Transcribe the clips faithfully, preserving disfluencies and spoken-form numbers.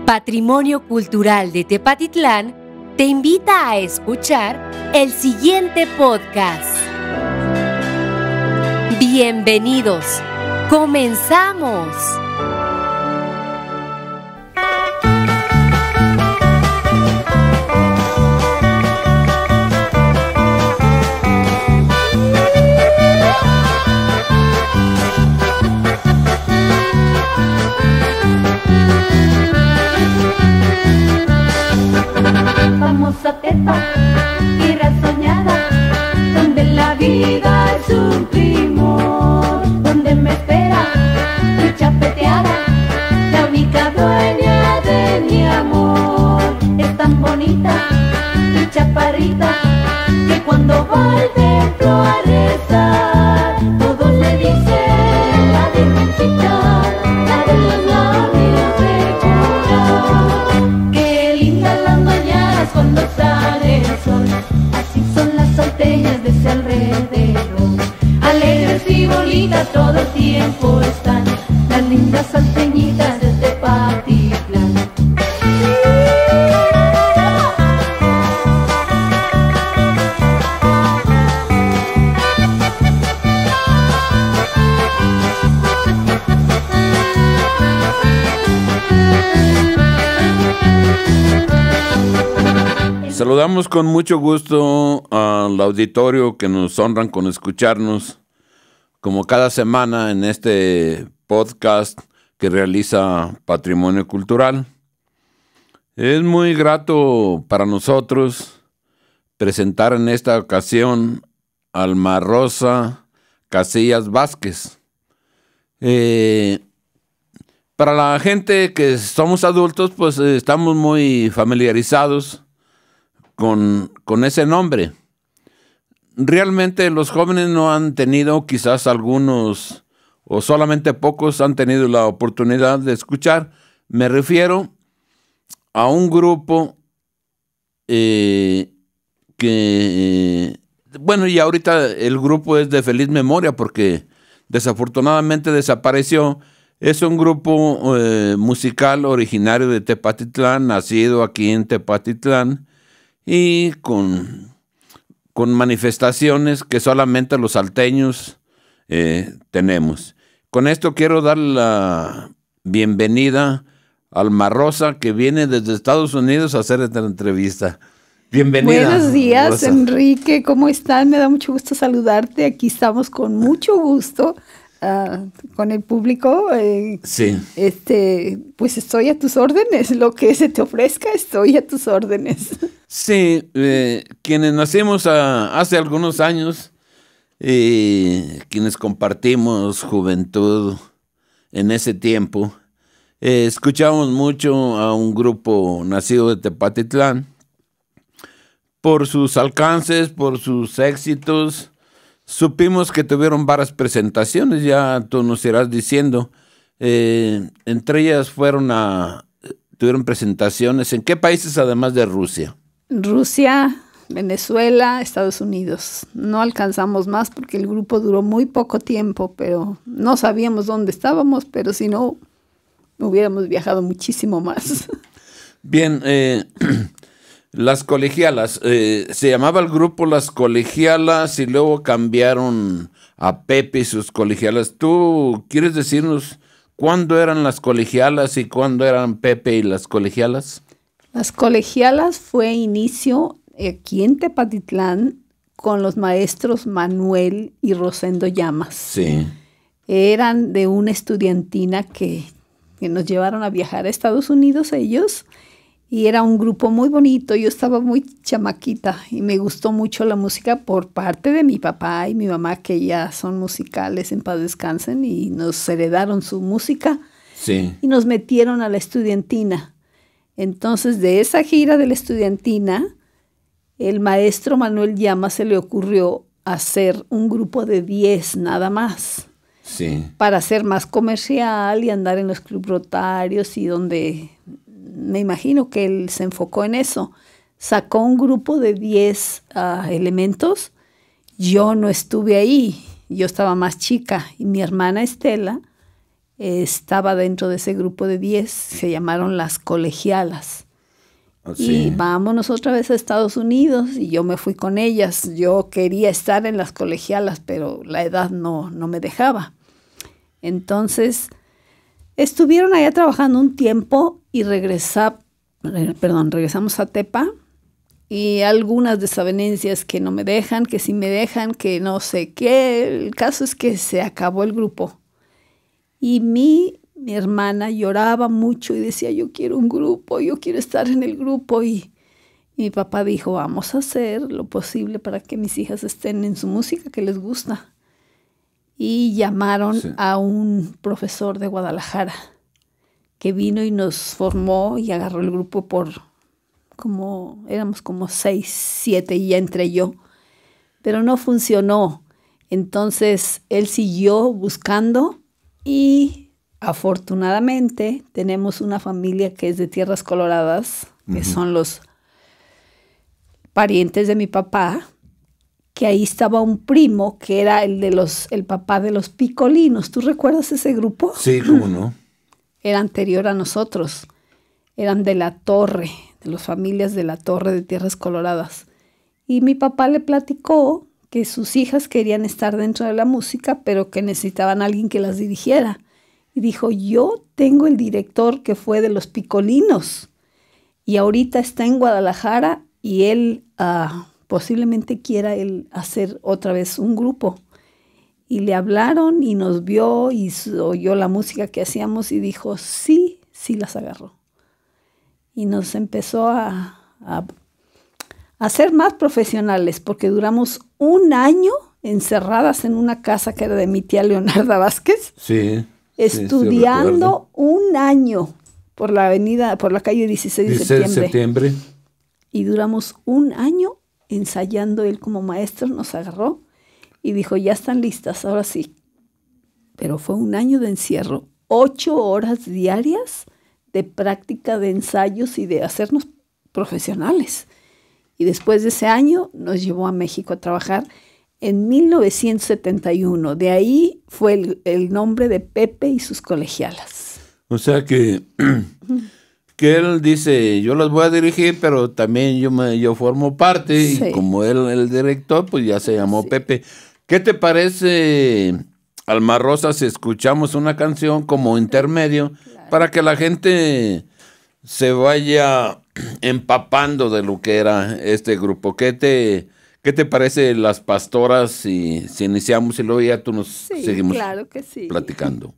Patrimonio Cultural de Tepatitlán te invita a escuchar el siguiente podcast. Bienvenidos. ¡Comenzamos! Vamos a Tepa, tierra soñada, donde la vida es un primor, donde me espera mi chapeteada, la única dueña de mi amor. Es tan bonita mi chaparrita, que cuando va al templo a rezar, todos le dicen la virgencita, la de los labios de coral. Qué linda las mañanas cuando sale el sol, así son las salteñas de ese alrededor. Alegres y bonitas todo el tiempo están las lindas salteñitas de Tepatitlán. Saludamos con mucho gusto al auditorio que nos honran con escucharnos, como cada semana en este podcast que realiza Patrimonio Cultural. Es muy grato para nosotros presentar en esta ocasión a Alma Rosa Casillas Vázquez. Eh, para la gente que somos adultos, pues eh, estamos muy familiarizados Con, con ese nombre. Realmente los jóvenes no han tenido, quizás algunos o solamente pocos han tenido la oportunidad de escuchar. Me refiero a un grupo eh, que, eh, bueno, y ahorita el grupo es de feliz memoria porque desafortunadamente desapareció. Es un grupo eh, musical originario de Tepatitlán, nacido aquí en Tepatitlán, y con, con manifestaciones que solamente los salteños eh, tenemos. Con esto quiero dar la bienvenida a Alma Rosa, que viene desde Estados Unidos a hacer esta entrevista. Bienvenida. Buenos días, Rosa. Enrique, ¿cómo están? Me da mucho gusto saludarte. Aquí estamos con mucho gusto uh, con el público. Eh, sí. Este, pues estoy a tus órdenes. Lo que se te ofrezca, estoy a tus órdenes. Sí, eh, quienes nacimos a, hace algunos años, eh, quienes compartimos juventud en ese tiempo, eh, escuchamos mucho a un grupo nacido de Tepatitlán por sus alcances, por sus éxitos. Supimos que tuvieron varias presentaciones, ya tú nos irás diciendo. Eh, entre ellas fueron a, tuvieron presentaciones. ¿En qué países además de Rusia? Rusia, Venezuela, Estados Unidos. No alcanzamos más porque el grupo duró muy poco tiempo, pero no sabíamos dónde estábamos, pero si no, hubiéramos viajado muchísimo más. Bien, eh, las colegialas, eh, se llamaba el grupo Las Colegialas y luego cambiaron a Pepe y sus colegialas. ¿Tú quieres decirnos cuándo eran las colegialas y cuándo eran Pepe y las colegialas? Las colegialas fue inicio aquí en Tepatitlán con los maestros Manuel y Rosendo Llamas. Sí. Eran de una estudiantina que, que nos llevaron a viajar a Estados Unidos ellos, y era un grupo muy bonito. Yo estaba muy chamaquita y me gustó mucho la música por parte de mi papá y mi mamá, que ya son musicales, en paz descansen, y nos heredaron su música. Sí. Y nos metieron a la estudiantina. Entonces, de esa gira de la estudiantina, el maestro Manuel Llamas se le ocurrió hacer un grupo de diez nada más. Sí. Para ser más comercial y andar en los club rotarios, y donde me imagino que él se enfocó en eso. Sacó un grupo de diez uh, elementos. Yo no estuve ahí, yo estaba más chica, y mi hermana Estela eh, estaba dentro de ese grupo de diez, se llamaron las colegialas. Sí. Y vámonos otra vez a Estados Unidos y yo me fui con ellas. Yo quería estar en las colegialas, pero la edad no, no me dejaba. Entonces, estuvieron allá trabajando un tiempo y regresa, perdón, regresamos a Tepa y algunas desavenencias que no me dejan, que sí me dejan, que no sé qué. El caso es que se acabó el grupo. Y mi... Mi hermana lloraba mucho y decía, yo quiero un grupo, yo quiero estar en el grupo. Y, y mi papá dijo, vamos a hacer lo posible para que mis hijas estén en su música que les gusta. Y llamaron sí. a un profesor de Guadalajara que vino y nos formó y agarró el grupo por como, éramos como seis, siete y ya entré yo. Pero no funcionó. Entonces él siguió buscando y... afortunadamente, tenemos una familia que es de Tierras Coloradas, que uh-huh. son los parientes de mi papá, que ahí estaba un primo que era el de los, el papá de los Picolinos. ¿Tú recuerdas ese grupo? Sí, cómo no. Era anterior a nosotros. Eran de La Torre, de las familias de La Torre de Tierras Coloradas. Y mi papá le platicó que sus hijas querían estar dentro de la música, pero que necesitaban a alguien que las dirigiera. Y dijo, yo tengo el director que fue de los Picolinos y ahorita está en Guadalajara y él uh, posiblemente quiera él hacer otra vez un grupo. Y le hablaron y nos vio y oyó la música que hacíamos y dijo, sí, sí las agarró. Y nos empezó a, a, a ser más profesionales porque duramos un año encerradas en una casa que era de mi tía Leonarda Vázquez. Sí. Estudiando sí, un año por la avenida, por la calle dieciséis de septiembre. de septiembre. Y duramos un año ensayando. Él como maestro nos agarró y dijo, ya están listas, ahora sí. Pero fue un año de encierro, ocho horas diarias de práctica, de ensayos y de hacernos profesionales. Y después de ese año nos llevó a México a trabajar en mil novecientos setenta y uno. De ahí fue el, el nombre de Pepe y sus colegialas. O sea que, que él dice, yo las voy a dirigir, pero también yo me yo formo parte. Sí. Y como él el director, pues ya se llamó sí. Pepe. ¿Qué te parece, Alma Rosa, si escuchamos una canción como intermedio claro. para que la gente se vaya empapando de lo que era este grupo? ¿Qué te... ¿Qué te parece Las Pastoras si, si iniciamos y luego ya tú nos sí, seguimos claro que sí. platicando?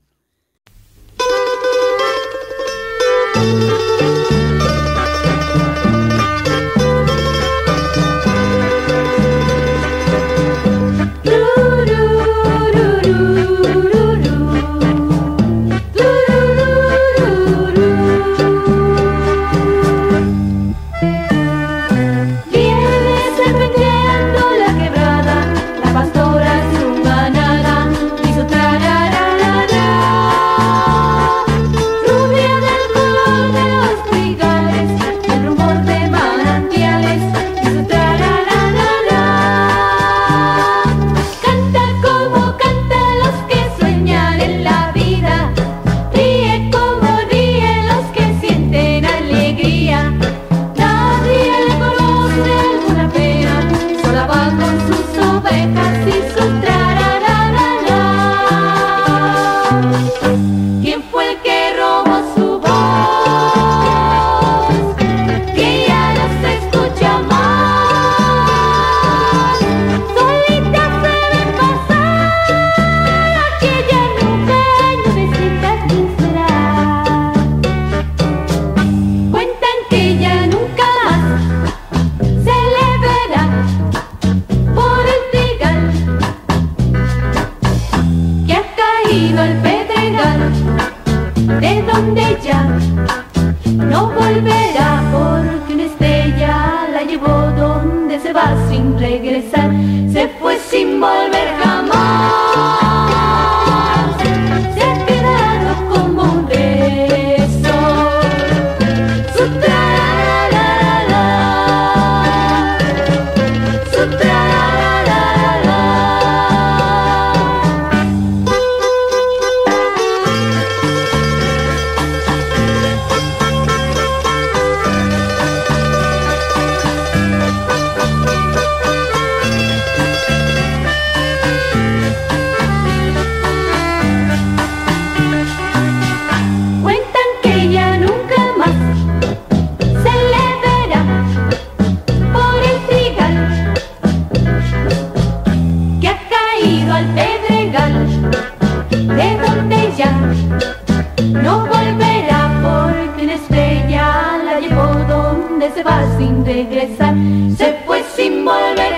sin regresar, se fue sin volver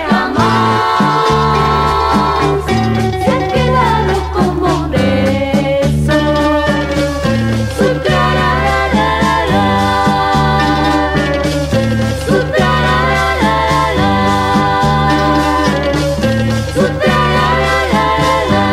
jamás. Se ha quedado como preso. Su trarararara, su trarararara, su trarararara.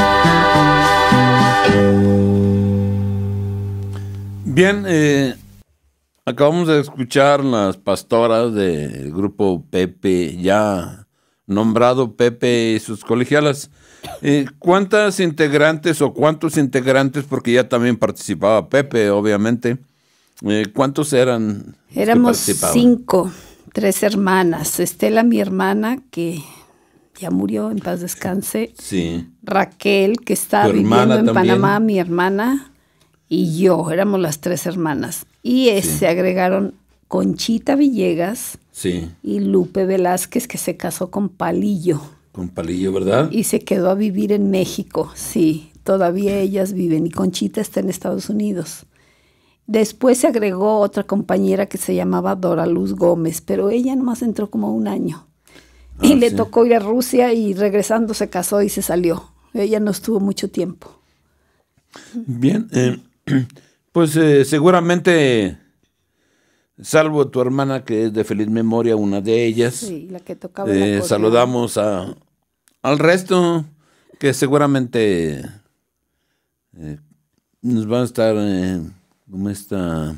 Bien, eh, acabamos de escuchar las pastoras del grupo Pepe, ya nombrado Pepe y sus colegialas. Eh, ¿Cuántas integrantes o cuántos integrantes, porque ya también participaba Pepe, obviamente, eh, cuántos eran? Éramos cinco, tres hermanas. Estela, mi hermana, que ya murió, en paz descanse. Sí. Raquel, que está ¿Tu viviendo hermana en también? Panamá, mi hermana, y yo, éramos las tres hermanas. Y eh, Sí. se agregaron Conchita Villegas Sí, y Lupe Velázquez, que se casó con Palillo con Palillo, ¿verdad? y se quedó a vivir en México. Sí, todavía ellas viven y Conchita está en Estados Unidos. Después se agregó otra compañera que se llamaba Dora Luz Gómez, pero ella nomás entró como un año. Ah, y le sí. tocó ir a Rusia y regresando se casó y se salió. Ella no estuvo mucho tiempo. Bien, eh, pues eh, seguramente, salvo tu hermana que es de feliz memoria, una de ellas, Sí, la que tocaba el eh, acordeón. saludamos a, al resto que seguramente eh, nos van a estar, eh, como esta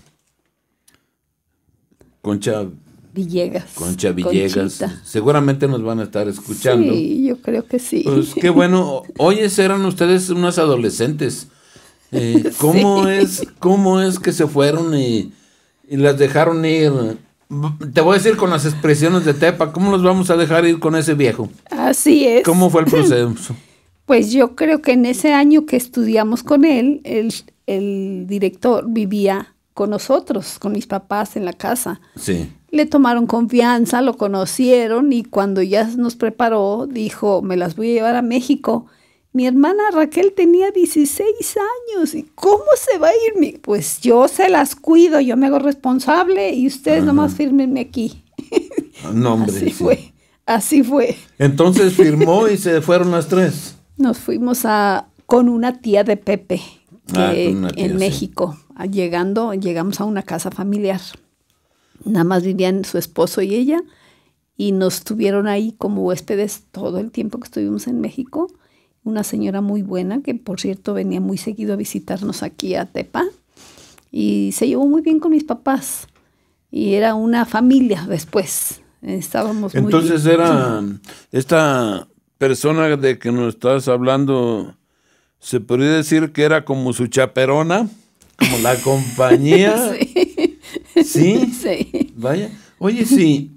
Concha, Villegas. Concha Villegas, Conchita. seguramente nos van a estar escuchando. Sí, yo creo que sí. Pues qué bueno. Oye, eran ustedes unas adolescentes. Eh, ¿cómo, Sí. es, ¿Cómo es que se fueron y, y las dejaron ir? Te voy a decir con las expresiones de Tepa, ¿cómo los vamos a dejar ir con ese viejo? Así es. ¿Cómo fue el proceso? Pues yo creo que en ese año que estudiamos con él, el, el director vivía con nosotros, con mis papás en la casa. Sí. Le tomaron confianza, lo conocieron y cuando ya nos preparó, dijo, me las voy a llevar a México. Mi hermana Raquel tenía dieciséis años. ¿Y cómo se va a ir? Mi- Pues yo se las cuido, yo me hago responsable y ustedes Ajá. nomás fírmenme aquí. No, hombre. Así sí. fue, así fue. Entonces firmó y se fueron las tres. Nos fuimos a, con una tía de Pepe que, Ah, con una tía, en sí. México. Ah, Llegando, llegamos a una casa familiar. Nada más vivían su esposo y ella y nos tuvieron ahí como huéspedes todo el tiempo que estuvimos en México. Una señora muy buena que, por cierto, venía muy seguido a visitarnos aquí a Tepa y se llevó muy bien con mis papás. Y era una familia después. Estábamos muy Entonces bien. era esta persona de que nos estás hablando, se podría decir que era como su chaperona, como la compañía. Sí. ¿Sí? Sí. Vaya. Oye, sí.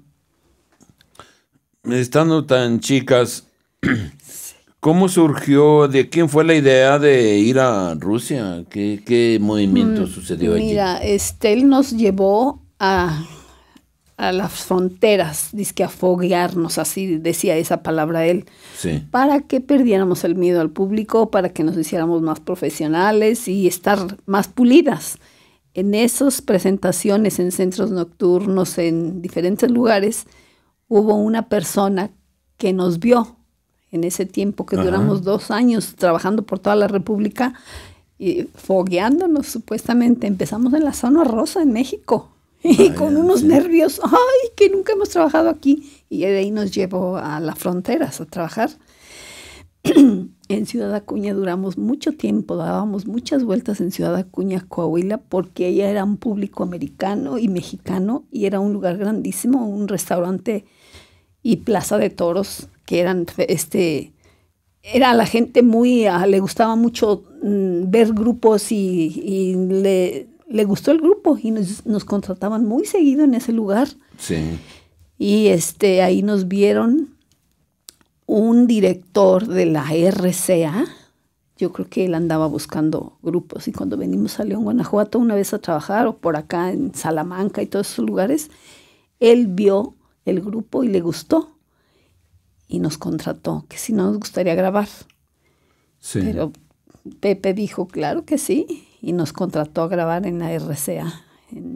Estando tan chicas, ¿cómo surgió? ¿De quién fue la idea de ir a Rusia? ¿Qué, qué movimiento sucedió allí? Mira, este, él nos llevó a, a las fronteras, dizque a foguearnos, así decía esa palabra él, Sí. para que perdiéramos el miedo al público, para que nos hiciéramos más profesionales y estar más pulidas. En esas presentaciones en centros nocturnos, en diferentes lugares, hubo una persona que nos vio en ese tiempo que Ajá. duramos dos años trabajando por toda la República y fogueándonos supuestamente. Empezamos en la Zona Rosa en México y Vaya, con unos sí. nervios, ay, que nunca hemos trabajado aquí. Y de ahí nos llevó a las fronteras a trabajar. En Ciudad Acuña duramos mucho tiempo, dábamos muchas vueltas en Ciudad Acuña, Coahuila, porque ella era un público americano y mexicano y era un lugar grandísimo, un restaurante y plaza de toros que eran, este, era la gente muy, ah, le gustaba mucho mm, ver grupos y, y le, le gustó el grupo y nos, nos contrataban muy seguido en ese lugar. Sí. Y este, ahí nos vieron un director de la R C A. Yo creo que él andaba buscando grupos y cuando venimos a León, Guanajuato, una vez a trabajar o por acá en Salamanca y todos esos lugares, él vio el grupo y le gustó y nos contrató, que si no nos gustaría grabar. Sí. Pero Pepe dijo, claro que sí, y nos contrató a grabar en la R C A, en el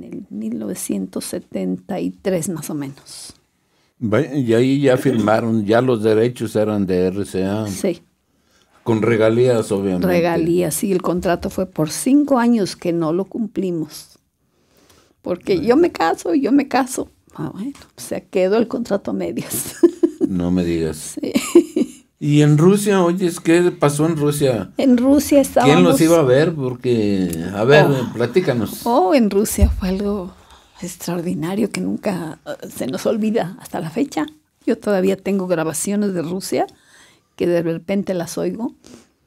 mil novecientos setenta y tres más o menos. Y ahí ya firmaron, ya los derechos eran de R C A. Sí. Con regalías, obviamente. Regalías, sí, el contrato fue por cinco años que no lo cumplimos. Porque yo me caso, yo me caso. Ah, bueno, se quedó el contrato a medias. No me digas. Sí. Y en Rusia, oye, ¿qué pasó en Rusia? En Rusia estábamos... ¿Quién los iba a ver? Porque, a ver, oh, platícanos. Oh, en Rusia fue algo extraordinario que nunca uh, se nos olvida hasta la fecha. Yo todavía tengo grabaciones de Rusia que de repente las oigo.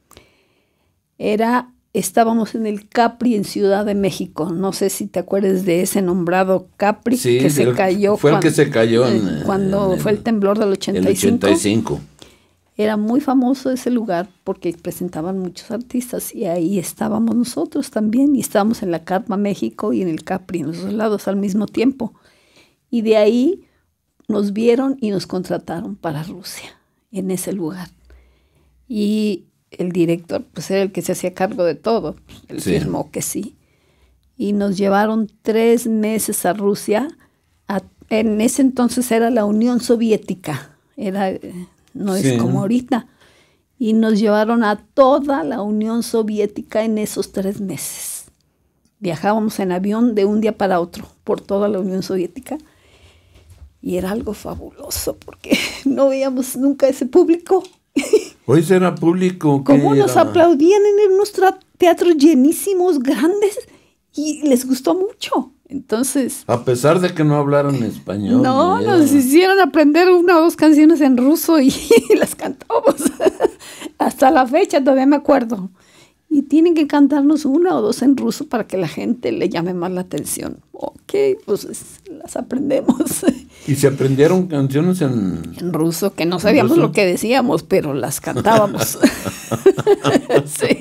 Era, estábamos en el Capri en Ciudad de México. No sé si te acuerdas de ese nombrado Capri, sí, que se el, cayó. Fue cuando, el que se cayó en, eh, cuando en, fue el temblor del ochenta y cinco. El ochenta y cinco. Era muy famoso ese lugar porque presentaban muchos artistas y ahí estábamos nosotros también. Y estábamos en la Carpa México y en el Capri, en los dos lados al mismo tiempo. Y de ahí nos vieron y nos contrataron para Rusia, en ese lugar. Y el director, pues era el que se hacía cargo de todo. Él sí. Firmó que sí. Y nos llevaron tres meses a Rusia. A, en ese entonces era la Unión Soviética. Era... No es sí. como ahorita. Y nos llevaron a toda la Unión Soviética en esos tres meses. Viajábamos en avión de un día para otro por toda la Unión Soviética. Y era algo fabuloso porque no veíamos nunca ese público. Hoy será público. ¿Cómo era? Nos aplaudían en unos teatros llenísimos, grandes, y les gustó mucho. Entonces... A pesar de que no hablaran español. No, nos hicieron aprender una o dos canciones en ruso y, y las cantamos. Hasta la fecha todavía me acuerdo. Y tienen que cantarnos una o dos en ruso para que la gente le llame más la atención. Ok, pues las aprendemos. ¿Y se aprendieron canciones en...? En ruso, que no sabíamos ruso? Lo que decíamos, pero las cantábamos. Sí.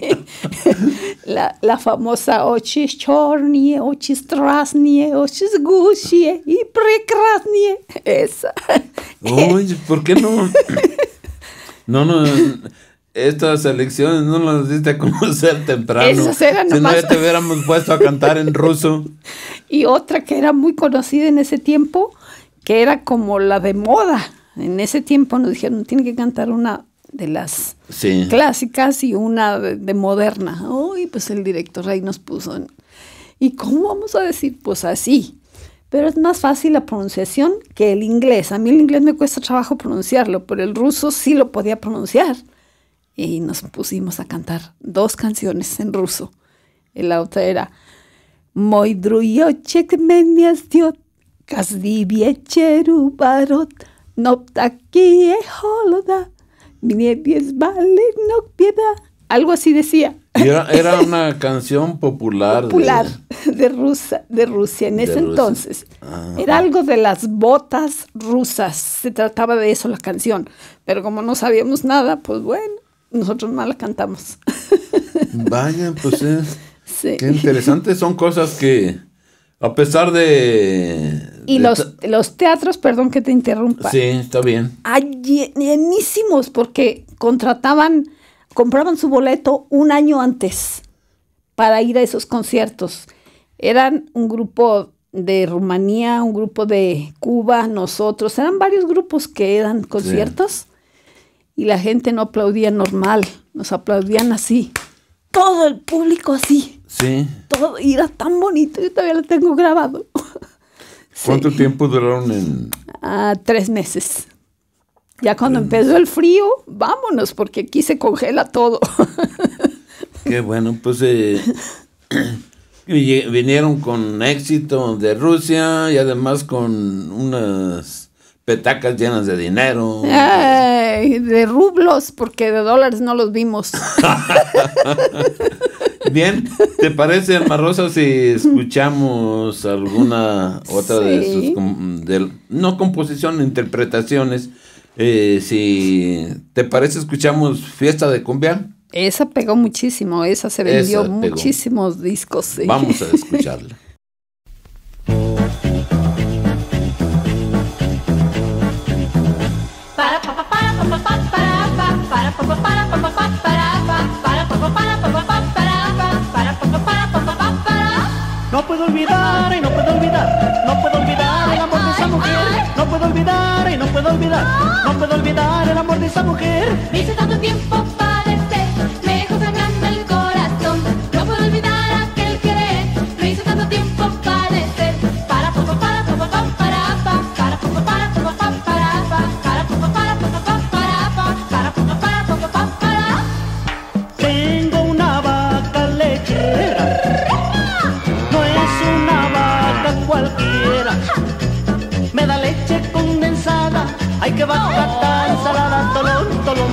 La, la famosa Ochis chornie, ochis trasnie, ochis gushie y prekrasnie. Esa. Oye, ¿por qué no? No, no... Estas elecciones no las diste a conocer temprano. Esas eran si nomás... no, ya te hubiéramos puesto a cantar en ruso. Y otra que era muy conocida en ese tiempo, que era como la de moda. En ese tiempo nos dijeron, tiene que cantar una de las sí. clásicas y una de, de moderna. Uy, pues el director ahí nos puso. En... ¿Y cómo vamos a decir? Pues así. Pero es más fácil la pronunciación que el inglés. A mí el inglés me cuesta trabajo pronunciarlo, pero el ruso sí lo podía pronunciar. Y nos pusimos a cantar dos canciones en ruso. Y la otra era Moi drujoček menia zdiot, każdy wieczeru barot, no takie holoda, mnie no pieda. Algo así decía. Y era, era una canción popular. Popular de, de, Rusia, de Rusia en ese entonces. Ah. Era algo de las botas rusas. Se trataba de eso la canción. Pero como no sabíamos nada, pues bueno. Nosotros más la cantamos. Vaya, pues eh, sí. Qué interesante. Son cosas que, a pesar de... Y de los, los teatros, perdón que te interrumpa. Sí, está bien. Ay, llenísimos, porque contrataban, compraban su boleto un año antes para ir a esos conciertos. Eran un grupo de Rumanía, un grupo de Cuba, nosotros. Eran varios grupos que eran conciertos. Sí. Y la gente no aplaudía normal, nos aplaudían así. Todo el público así. Sí. Todo, y era tan bonito, yo todavía lo tengo grabado. ¿Cuánto sí. tiempo duraron en...? Ah, tres meses. Ya cuando tres empezó el frío, vámonos, porque aquí se congela todo. Qué bueno, pues eh, vinieron con éxito de Rusia y además con unas... petacas llenas de dinero. Ay, de rublos, porque de dólares no los vimos. Bien, ¿te parece, Alma Rosa, si escuchamos alguna otra sí. de sus, de, no composición, interpretaciones? Eh, si te parece, escuchamos Fiesta de Cumbia. Esa pegó muchísimo, esa se vendió esa muchísimos discos. Sí. Vamos a escucharla. No puedo olvidar, ay, no puedo olvidar, no puedo olvidar el amor de esa mujer. No puedo olvidar, ay, no puedo olvidar, no puedo olvidar el amor de esa mujer. Me hizo tanto tiempo padecer, me dejó sangrando el corazón. No puedo olvidar aquel querer, me hizo tanto tiempo padecer. Para pa pa para pa pa para pa para pa para pa pa para pa para pa para pa pa para pa para pa para pa pa para. Tengo una vaca lechera, no es una vaca cualquiera. Me da leche condensada, ay que vaca tan salada. Tolón, tolón,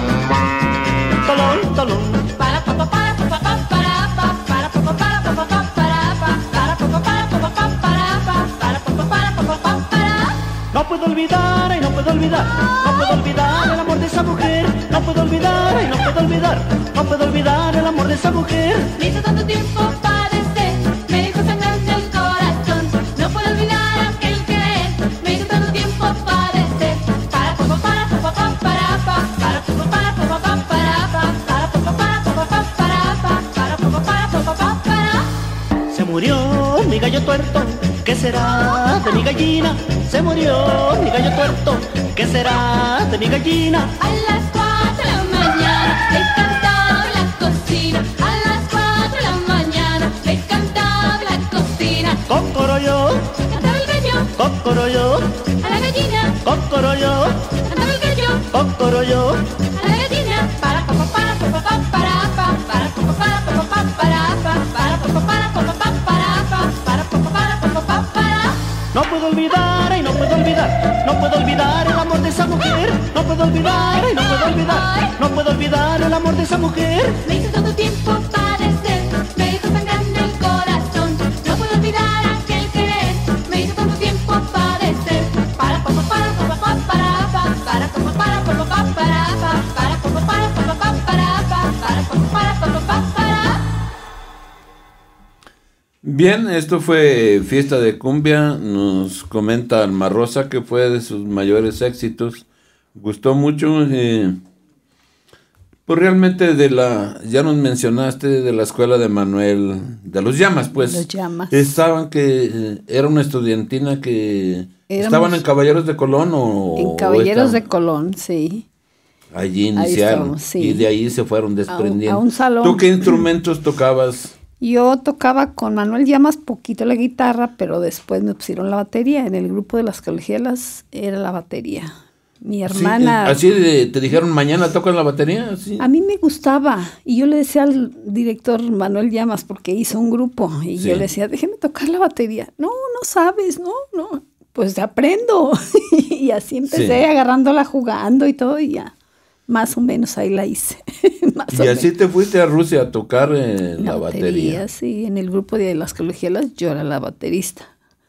tolón, tolón. Para pa pa para pa pa para pa para pa pa para pa pa para pa para pa pa para pa pa para pa para pa pa para pa pa para. No puedo olvidar, ay, no puedo olvidar, no puedo olvidar el amor de esa mujer. No puedo olvidar, ay, no puedo olvidar, no puedo olvidar el amor de esa mujer. Me hizo tanto tiempo padecer, me dejó sangrando el corazón. No puedo olvidar aquel querer, me hizo tanto tiempo padecer. Para pa pa para pa pa para pa para pa pa para pa pa para pa para pa pa para pa pa para pa para pa pa para pa pa para. Se murió mi gallo tuerto, ¿qué será de mi gallina? Se murió mi gallo tuerto, ¿qué será de mi gallina? A las cuatro de la mañana le cantaba en la cocina. A las cuatro de la mañana le cantaba en la cocina. Cocoroyo, Cantaba el gallo cocoroyo, a la gallina. cocoroyo, Cantaba el gallo cocoroyo. a la gallina. Para pa pa para pa pa para pa para pa pa para pa pa para pa para pa pa para pa pa para pa para pa pa para pa pa para. No puedo olvidar, ay, no puedo olvidar, no puedo olvidar el amor de esa mujer. No puedo olvidar, ay, no puedo olvidar, no puedo olvidar el amor de esa mujer. Me hizo tanto tiempo padecer, me dejó sangrando el corazón. No puedo olvidar aquel querer, me hizo tanto tiempo padecer. Para pa pa para pa pa para pa para pa pa para pa pa para pa para pa pa para pa pa para pa para pa pa para pa pa para. Bien, esto fue Fiesta de Cumbia. Nos comenta Alma Rosa que fue de sus mayores éxitos. Gustó mucho. Eh, pues realmente de la, ya nos mencionaste de la escuela de Manuel, de los Llamas, pues. Los Llamas. Estaban que eh, era una estudiantina que Éramos estaban en Caballeros de Colón o En Caballeros o de estaban- Colón, sí. Allí Ahí iniciaron estábamos, sí. y de ahí se fueron desprendiendo. a un salón. ¿Tú qué instrumentos tocabas? Yo tocaba con Manuel Llamas poquito la guitarra, pero después me pusieron la batería. En el grupo de las colegialas era la batería. Mi hermana... Sí, así de- te dijeron, mañana tocan la batería. Sí. A mí me gustaba y yo le decía al director Manuel Llamas, porque hizo un grupo, y Sí. yo le decía, déjeme tocar la batería. No, no sabes, no, no, pues aprendo. Y así empecé Sí. agarrándola, jugando y todo, y ya, más o menos ahí la hice. Más Y o así menos. te fuiste a Rusia a tocar eh, la, batería. Sí, en el grupo de las colegialas yo era la baterista.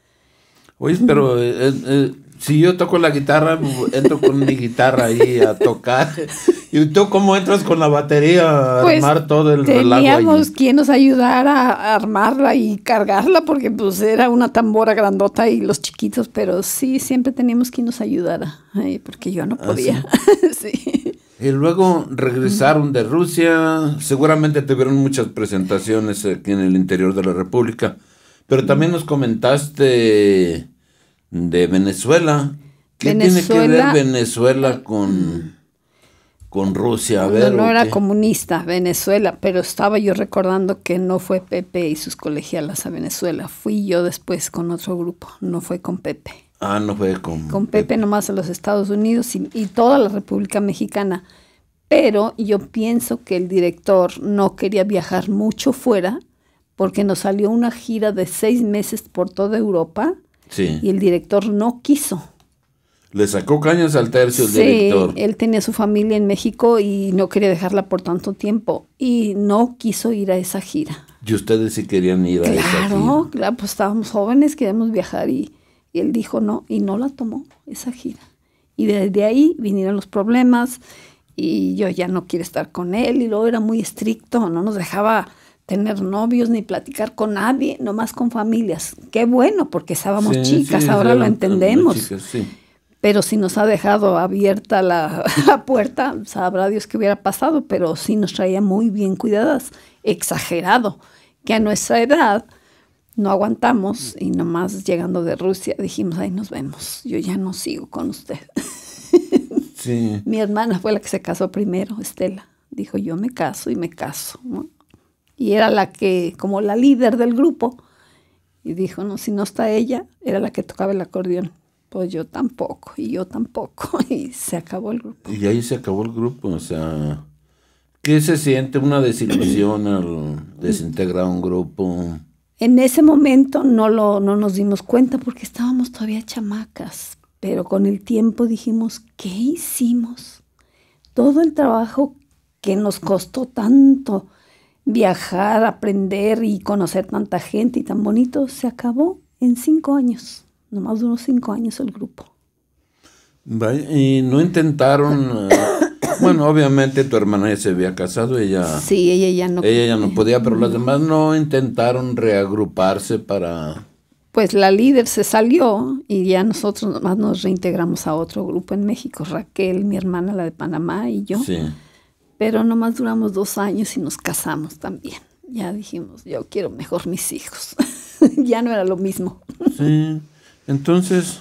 Oye, pero eh, eh, si yo toco la guitarra, entro con mi guitarra ahí a tocar. ¿Y tú cómo entras con la batería a Pues, armar todo el relajo teníamos allí? quien nos ayudara a armarla y cargarla, porque pues era una tambora grandota y los chiquitos, pero sí, siempre teníamos quien nos ayudara, ay, porque yo no ¿Ah, podía. Sí. Y luego regresaron de Rusia, seguramente tuvieron muchas presentaciones aquí en el interior de la República, pero también nos comentaste de Venezuela. ¿Qué tiene que ver Venezuela- Venezuela con, con Rusia? A No, ver, no ¿o era qué? comunista, Venezuela, pero estaba yo recordando que no fue Pepe y sus colegialas a Venezuela, fui yo después con otro grupo, no fue con Pepe. Ah, no fue con, Con Pepe nomás a los Estados Unidos y, y toda la República Mexicana. Pero yo pienso que el director no quería viajar mucho fuera porque nos salió una gira de seis meses por toda Europa Sí. y el director no quiso. Le sacó cañas al tercio el Sí, director. él tenía su familia en México y no quería dejarla por tanto tiempo y no quiso ir a esa gira. Y ustedes sí querían ir a esa Claro, gira. claro, pues estábamos jóvenes, queríamos viajar y, y él dijo no, y no la tomó esa gira. Y desde ahí vinieron los problemas y yo ya no quiero estar con él y luego era muy estricto, no nos dejaba tener novios ni platicar con nadie, nomás con familias. Qué bueno, porque estábamos Sí, chicas, sí, ahora eran- lo eran entendemos. chicas, sí. Pero si nos ha dejado abierta la, la puerta, sabrá Dios qué hubiera pasado, pero sí nos traía muy bien cuidadas, exagerado, que a nuestra edad no aguantamos y nomás llegando de Rusia dijimos, ahí nos vemos, yo ya no sigo con usted. Sí. Mi hermana fue la que se casó primero, Estela. Dijo, yo me caso y me caso, ¿no? Y era la que, como la líder del grupo, y dijo, no, si no está ella, era la que tocaba el acordeón. Pues yo tampoco, y yo tampoco, y se acabó el grupo. Y ahí se acabó el grupo, o sea, ¿qué se siente una desilusión al desintegrar un grupo? En ese momento no, lo, no nos dimos cuenta porque estábamos todavía chamacas, pero con el tiempo dijimos, ¿qué hicimos? Todo el trabajo que nos costó tanto viajar, aprender y conocer tanta gente y tan bonito, se acabó en cinco años. Nomás duró cinco años el grupo. Vaya, y no intentaron, eh, bueno, obviamente tu hermana ya se había casado, ella, Sí, ella ya no. ella ya no podía, pero las demás no intentaron reagruparse para... Pues la líder se salió y ya nosotros nomás nos reintegramos a otro grupo en México. Raquel, mi hermana, la de Panamá, y yo. Sí. Pero nomás duramos dos años y nos casamos también. Ya dijimos, yo quiero mejor mis hijos. Ya no era lo mismo. Sí, entonces,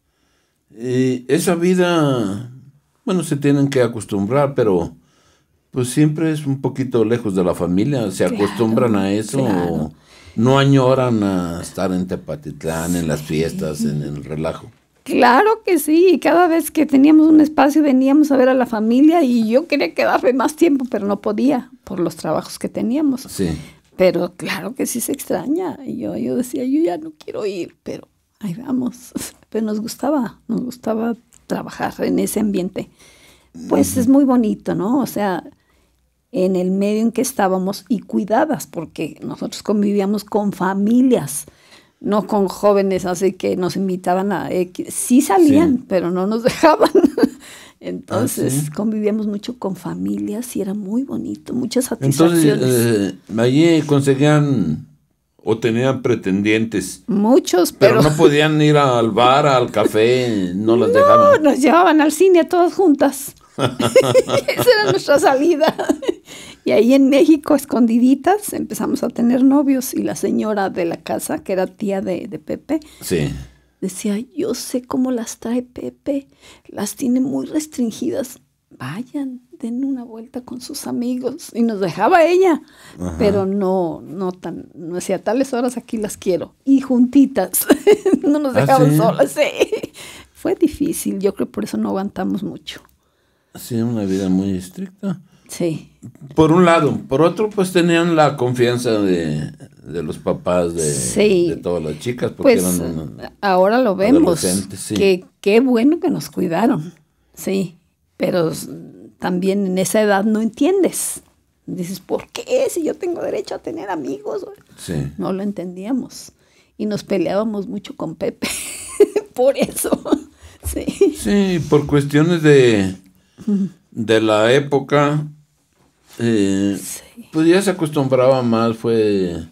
eh, esa vida, bueno, se tienen que acostumbrar, pero pues siempre es un poquito lejos de la familia. ¿Se Claro, acostumbran a eso claro. o no añoran a estar en Tepatitlán, en las fiestas, en el relajo? Claro que sí, cada vez que teníamos un espacio veníamos a ver a la familia y yo quería quedarme más tiempo, pero no podía por los trabajos que teníamos. Sí. Pero claro que sí se extraña. Y yo, yo decía, yo ya no quiero ir, pero ahí vamos. Pero nos gustaba, nos gustaba trabajar en ese ambiente. Pues es muy bonito, ¿no? O sea, en el medio en que estábamos y cuidadas, porque nosotros convivíamos con familias, no con jóvenes, así que nos invitaban a... X. Sí salían, Sí. pero no nos dejaban. Entonces Ah, ¿sí? convivíamos mucho con familias y era muy bonito, muchas satisfacciones. Entonces, eh, allí conseguían o tenían pretendientes, Muchos, pero, pero, no podían ir al bar, al café, no las no, dejaban. nos llevaban al cine todas juntas. Esa era nuestra salida. Y ahí en México, escondiditas, empezamos a tener novios. Y la señora de la casa, que era tía de, de Pepe, Sí. decía, yo sé cómo las trae Pepe, las tiene muy restringidas. Vayan, den una vuelta con sus amigos. Y nos dejaba ella, Ajá. pero no, no tan, no decía, tales horas aquí las quiero. Y juntitas, no nos ¿Ah, dejaban sí? solas. Sí. Fue difícil, yo creo por eso no aguantamos mucho. Sí, una vida muy estricta. Sí. Por un lado. Por otro, pues tenían la confianza de, de los papás de, Sí. de todas las chicas. Porque Pues eran una- ahora lo vemos. adolescentes, sí. Que qué bueno que nos cuidaron. Sí. Pero s- también en esa edad no entiendes. Dices, ¿por qué? Si yo tengo derecho a tener amigos. Sí. No lo entendíamos. Y nos peleábamos mucho con Pepe. Por eso. Sí. Sí, por cuestiones de, de la época, eh, Sí. pues ya se acostumbraba más, fue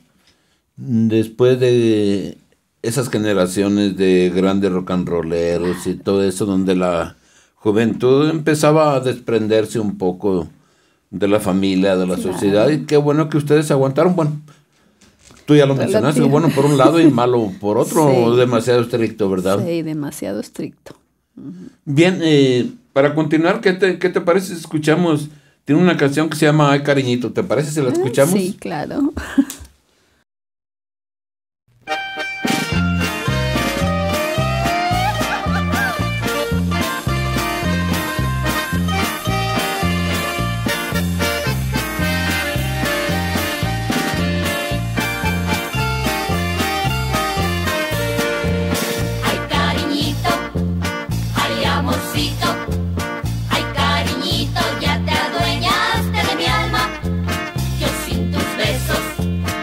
después de esas generaciones de grandes rock and rolleros y todo eso, donde la juventud empezaba a desprenderse un poco de la familia, de la Claro. sociedad, y qué bueno que ustedes aguantaron. Bueno, tú ya lo mencionaste, Relativo. bueno por un lado y malo por otro, Sí. demasiado estricto, ¿verdad? Sí, demasiado estricto. Bien, eh, para continuar, ¿qué te, ¿qué te parece si escuchamos? Tiene una canción que se llama Ay Cariñito, ¿te parece si la escuchamos? Sí, claro. Ay, cariñito, ay, amorcito, ay, cariñito, ya te adueñaste de mi alma. Yo sin tus besos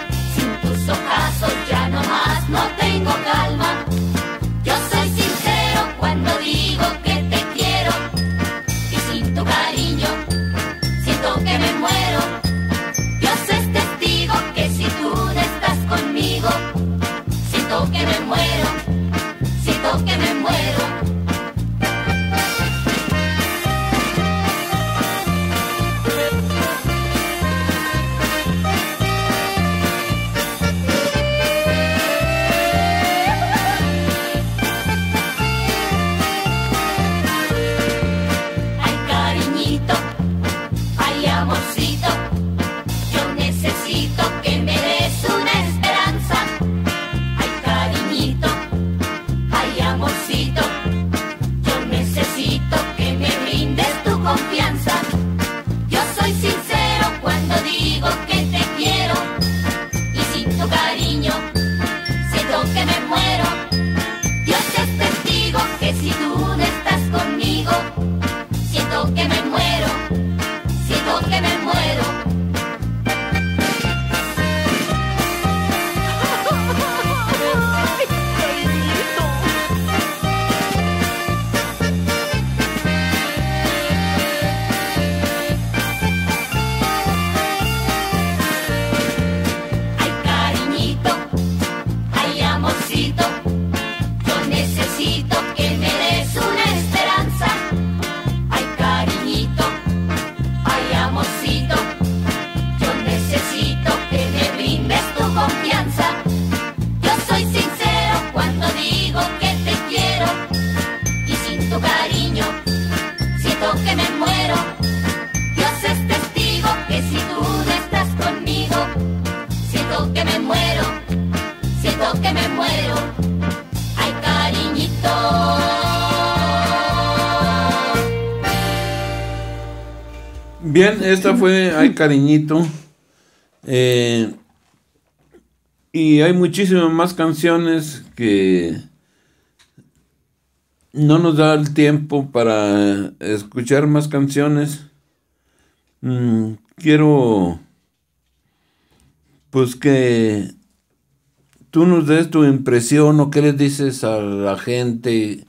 amorcito, yo necesito que me des una esperanza. Ay, cariñito, ay, amorcito, yo necesito que me brindes tu confianza. Yo soy sincero cuando digo que te quiero, y sin tu cariño siento que me muero. Dios es testigo que si tú no estás conmigo, siento que me muero, siento que me muero. Ay, cariñito. Bien, esta fue Ay, cariñito. Eh, y hay muchísimas más canciones que no nos da el tiempo para escuchar más canciones. Mm, quiero pues que tú nos des tu impresión o qué les dices a la gente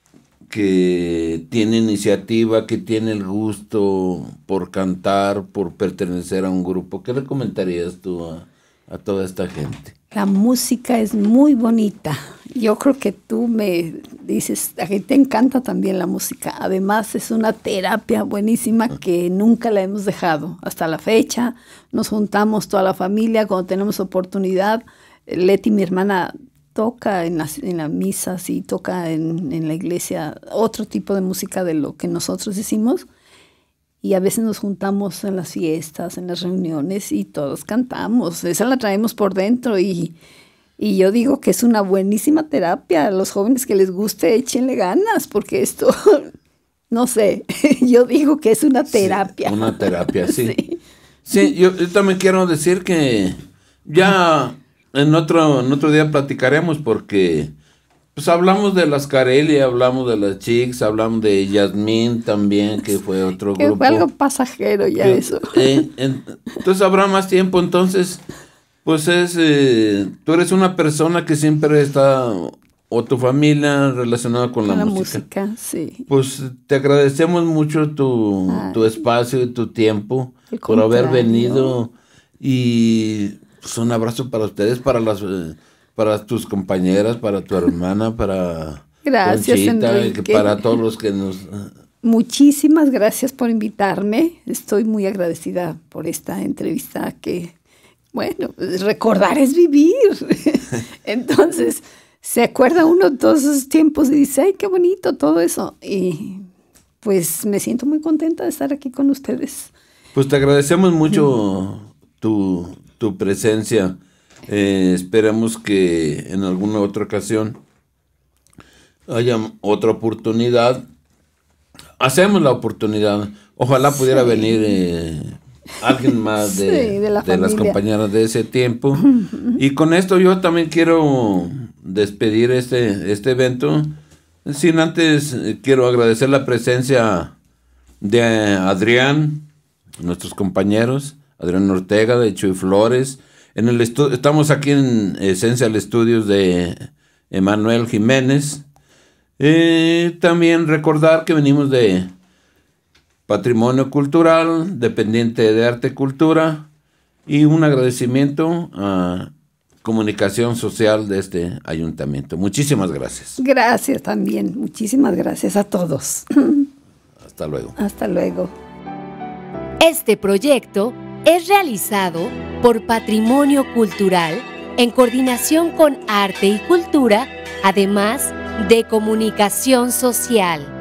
que tiene iniciativa, que tiene el gusto por cantar, por pertenecer a un grupo. ¿Qué le comentarías tú a, a toda esta gente? La música es muy bonita. Yo creo que tú me dices, a ti te encanta también la música. Además es una terapia buenísima que nunca la hemos dejado. Hasta la fecha nos juntamos toda la familia cuando tenemos oportunidad. Leti, mi hermana, toca en las, en las misas y toca en, en la iglesia otro tipo de música de lo que nosotros hicimos. Y a veces nos juntamos en las fiestas, en las reuniones y todos cantamos. Esa la traemos por dentro y, y yo digo que es una buenísima terapia. A los jóvenes que les guste, échenle ganas porque esto, no sé, yo digo que es una terapia. Sí, una terapia, sí. Sí, Sí, yo, yo también quiero decir que ya en otro, en otro día platicaremos porque pues hablamos de las Carelli, hablamos de las Chicks, hablamos de Yasmín también, que fue otro que grupo. fue algo pasajero ya Que, eso. eh, en- entonces habrá más tiempo, entonces, pues es, eh, tú eres una persona que siempre está, o tu familia relacionada con la, La música. música, sí. Pues te agradecemos mucho tu, Ay. tu espacio y tu tiempo Al por haber contrario. venido y pues un abrazo para ustedes, para las eh, para tus compañeras, para tu hermana, para Gracias, Conchita, y Enrique. que para todos los que nos... Muchísimas gracias por invitarme. Estoy muy agradecida por esta entrevista que, bueno, recordar es vivir. Entonces, se acuerda uno de todos esos tiempos y dice, ay, qué bonito todo eso. Y pues me siento muy contenta de estar aquí con ustedes. Pues te agradecemos mucho tu, tu presencia. Eh, esperamos que en alguna otra ocasión haya otra oportunidad. Hacemos la oportunidad. Ojalá pudiera Sí. venir eh, alguien más de, Sí, de la de las familia. compañeras de ese tiempo. Y con esto yo también quiero despedir este, este evento. Sin antes, eh, quiero agradecer la presencia de Adrián, nuestros compañeros, Adrián Ortega de Chuy Flores. En el estu- estamos aquí en Essential Studios de Emanuel Jiménez. Eh, también recordar que venimos de Patrimonio Cultural, dependiente de Arte y Cultura, y un agradecimiento a Comunicación Social de este ayuntamiento. Muchísimas gracias. Gracias también. Muchísimas gracias a todos. Hasta luego. Hasta luego. Este proyecto es realizado por Patrimonio Cultural en coordinación con Arte y Cultura, además de Comunicación Social.